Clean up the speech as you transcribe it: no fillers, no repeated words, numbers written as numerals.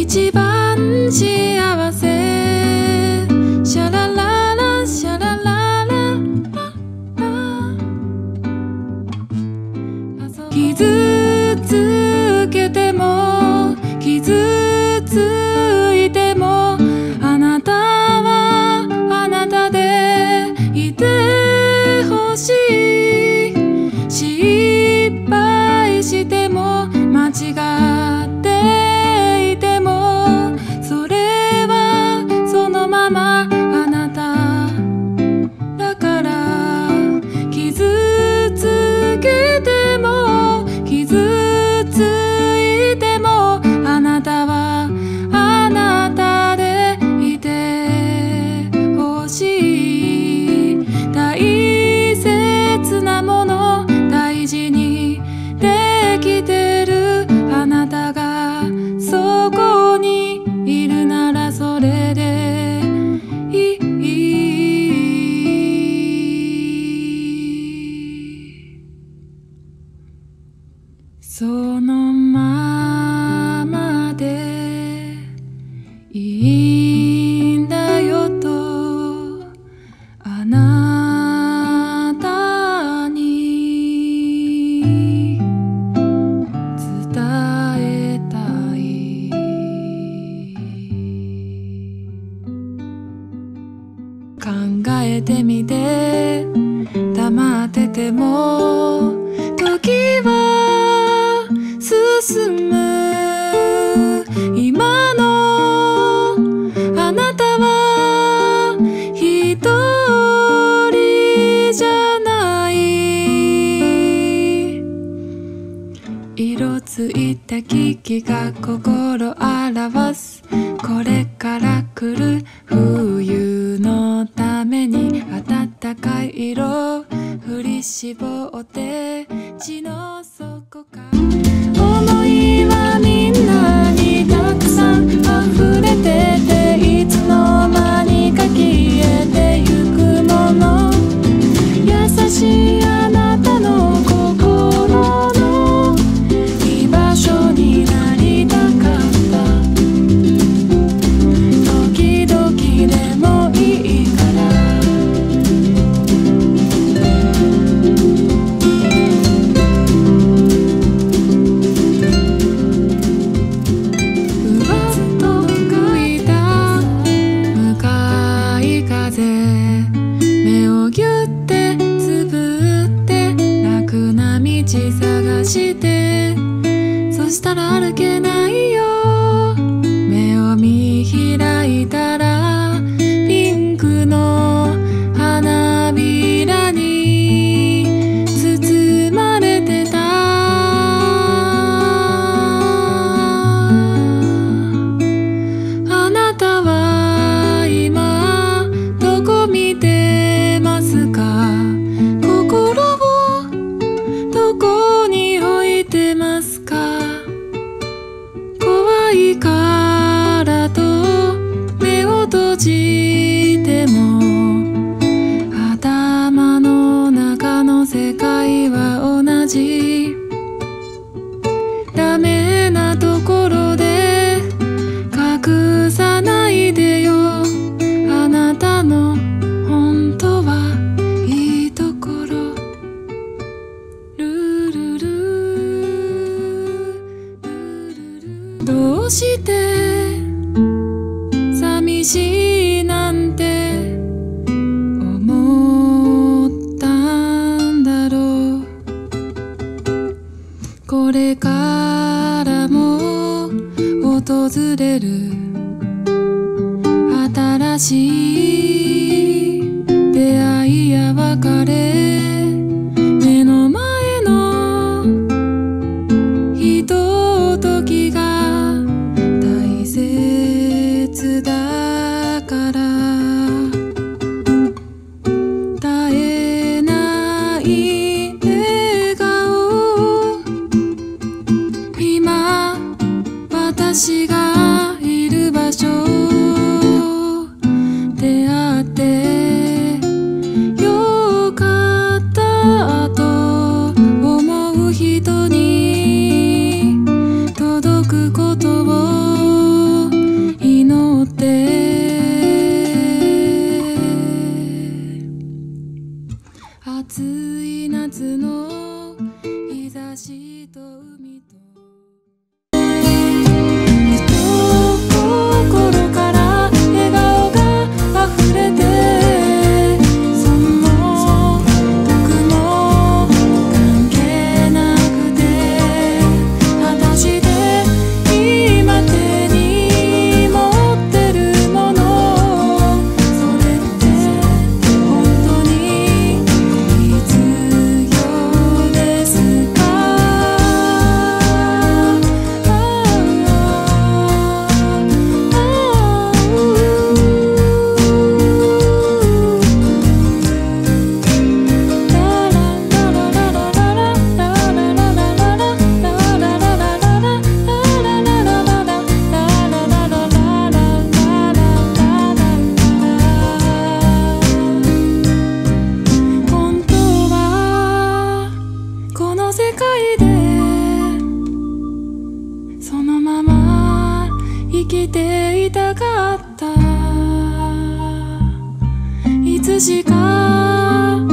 一番幸せシャラララシャララララ傷つけても傷ついてもあなたはあなたでいてほしい失敗しても間違っていてもそれはそのままあなただから傷つけても傷ついてもあなたはあなたでいてほしい大切なもの大事にできてるあなたがそこにいるならそれでいいそのままでいいんだよとあなたに伝えたい考えてみて黙ってても時は進む今のあなたは一人じゃない色ついた木々が心表すこれから来る冬のために暖かい色振り絞って血の底から思いはみんなにたくさん溢れてていつの間にか消えてゆくもの優しいあなたの心の居場所になりたかった時々でもいいからふわっと吹いた向かい風目をぎゅってつぶって楽な道探してそしたら歩けないよ目を見開いたらピンクの花びらに包まれてたあなたは今どこ見てますか心をどこに置いてますか怖いからと目を閉じても頭の中の世界は同じダメなところで隠さないでよあなたの本当はいいところルルルどうして寂しいなんて思ったんだろうこれからも訪れる新しい出会いや別れ目の前のひとときが大切だから絶えない笑顔今私がいる場所出会ってよかったと思う人に届くことをきていたかった。いつしか